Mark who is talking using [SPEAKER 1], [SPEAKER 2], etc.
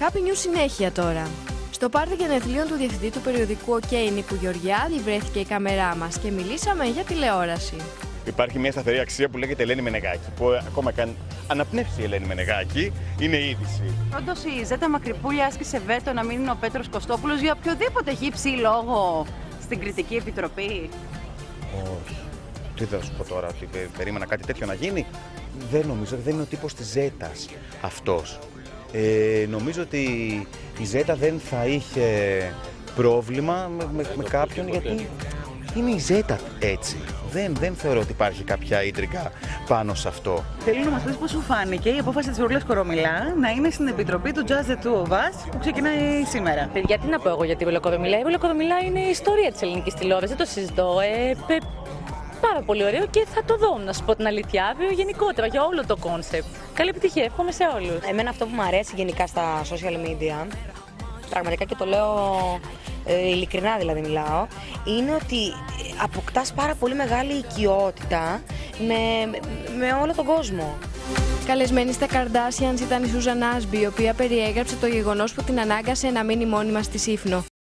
[SPEAKER 1] Happy News συνέχεια τώρα. Στο πάρτι γενεθλίων του διευθυντή του περιοδικού OK Νίκου Γεωργιάδη βρέθηκε η κάμερά μας και μιλήσαμε για τηλεόραση.
[SPEAKER 2] Υπάρχει μια σταθερή αξία που λέγεται Ελένη Μενεγάκη, που ακόμα και αν αναπνεύσει η Ελένη Μενεγάκη, είναι είδηση.
[SPEAKER 3] Όντως η Ζέτα Μακρυπούλια άσκησε βέτο να μην είναι ο Πέτρος Κωστόπουλος για οποιοδήποτε γύψη λόγο στην Κριτική Επιτροπή.
[SPEAKER 2] Όχι. Τι θα σου πω τώρα, ότι περίμενα κάτι τέτοιο να γίνει. Δεν νομίζω, δεν είναι ο τύπος της Ζέτας αυτός. Νομίζω ότι η Ζέτα δεν θα είχε πρόβλημα με κάποιον, γιατί είναι η Ζέτα έτσι. Δεν θεωρώ ότι υπάρχει κάποια ίντριγκα πάνω σε αυτό.
[SPEAKER 3] Θέλω να μας πεις πώς σου φάνηκε η απόφαση της Ούρλας Κορομιλά να είναι στην επιτροπή του Just the Two of Us που ξεκινάει σήμερα.
[SPEAKER 4] Παιδιά, τι να πω εγώ για τη Βελοκοδομιλά. Η Βελοκοδομιλά είναι η ιστορία της ελληνικής τηλεόρασης, δεν το συζητώ. Πάρα πολύ ωραίο και θα το δω, να σου πω την αλήθεια, αύριο γενικότερα για όλο το κόνσεπτ. Καλή επιτυχία, εύχομαι σε όλους.
[SPEAKER 5] Εμένα αυτό που μου αρέσει γενικά στα social media, πραγματικά και το λέω ειλικρινά δηλαδή μιλάω, είναι ότι αποκτάς πάρα πολύ μεγάλη οικειότητα με όλο τον κόσμο.
[SPEAKER 1] Καλεσμένη στα Kardashians ήταν η Σούζαν Άσμπι, η οποία περιέγραψε το γεγονός που την ανάγκασε να μείνει μόνιμα στη Σύφνο.